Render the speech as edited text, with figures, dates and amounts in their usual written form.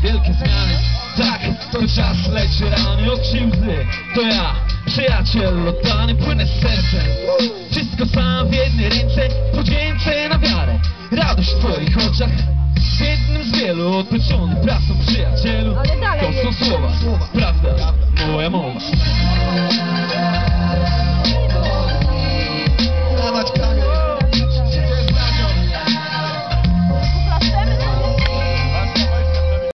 wielkie zmiany. Tak, to czas leczy rany, okrzyj łzy. To ja, przyjaciel oddany, płynę z sercem. Wszystko sam w jednej ręce, podzięce na wiarę. Radość w twoich oczach, w jednym z wielu, odpieczony pracą, przyjacielu. To są słowa, prawda, moja mowa.